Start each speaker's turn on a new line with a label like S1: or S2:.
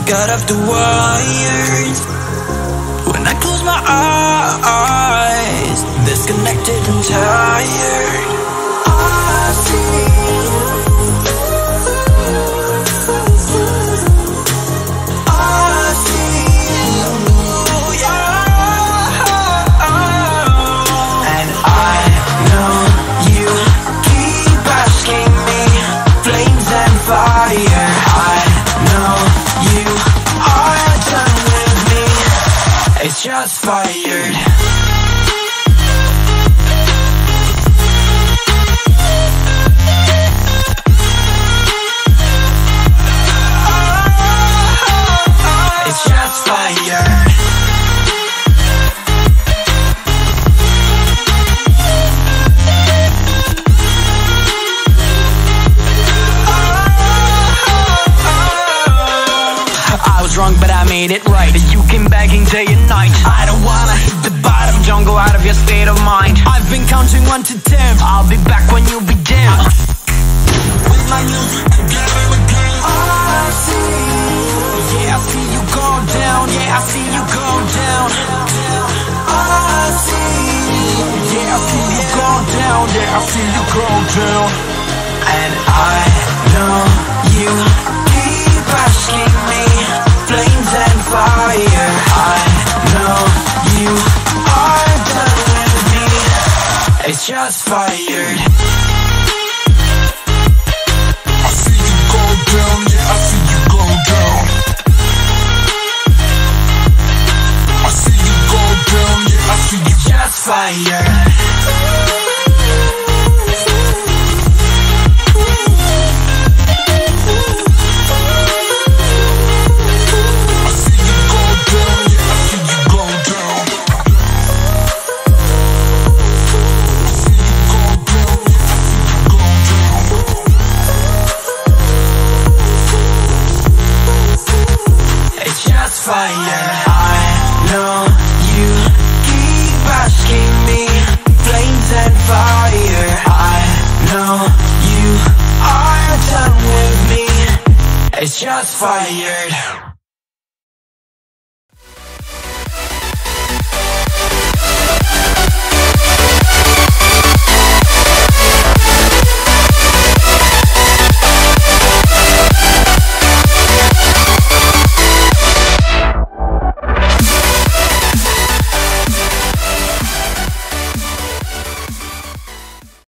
S1: got off the wires. When I close my eyes, disconnected and tired. I see shots fired. It's shots fired. I was wrong, but I made it right. You came begging day and night. I don't wanna hit the bottom, don't go out of your state of mind. I've been counting 1 to 10. I'll be back when you'll be dim. With my music again and again. I see, yeah, I see you go down. Yeah, I see you go down. I see, yeah, I see you go down. Yeah, I see you go down. And I know you keep asking me, flames and fire. I know you are done with me. It's just fired. I see you go down, yeah, I see you go down. I see you go down, yeah, I see you just fired. Fire. I know you keep asking me, flames and fire. I know you are done with me. It's just fired.